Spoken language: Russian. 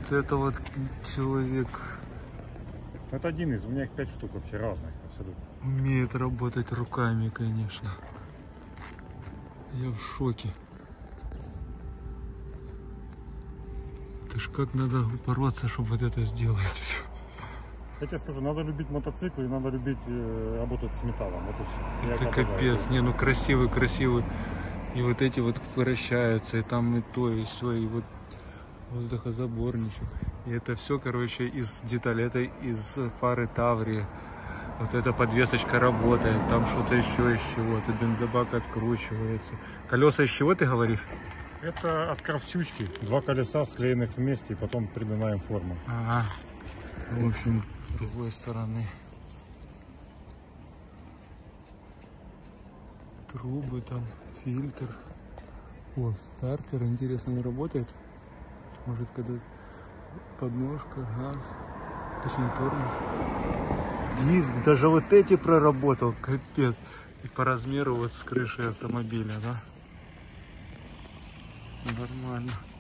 вот это вот человек Это один из, у меня их 5 штук вообще разных, абсолютно. умеет работать руками, конечно. Я в шоке. Это ж как надо упороться, чтобы вот это сделать все. Я тебе скажу, надо любить мотоциклы и надо любить работать с металлом. Вот и все. Это капец. Не, ну красивый, красивый. И вот эти вот вращаются, и там и то, и все, и вот воздухозаборничек. И это все, короче, из деталей. Это из фары Таврии. Вот эта подвесочка работает. Там что-то еще из чего-то. Бензобак откручивается. Колеса из чего, ты говоришь? Это от кравчучки. 2 колеса склеенных вместе и потом придана форму. Ага. В общем, с другой стороны. Трубы там, фильтр. О, стартер, интересно, он работает? Может, когда подножка, газ, точнее тормоз. Диск, даже вот эти проработал, капец. И по размеру вот с крышей автомобиля, да? Нормально.